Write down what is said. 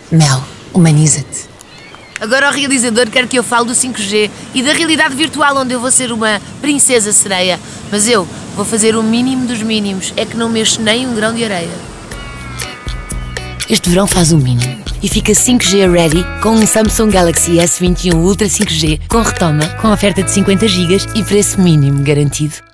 Mel, humaniza-te. Agora o realizador quer que eu fale do 5G e da realidade virtual onde eu vou ser uma princesa sereia. Mas eu vou fazer o mínimo dos mínimos, é que não mexo nem um grão de areia. Este verão faz o mínimo e fica 5G ready com um Samsung Galaxy S21 Ultra 5G com retoma, com oferta de 50 GB e preço mínimo garantido.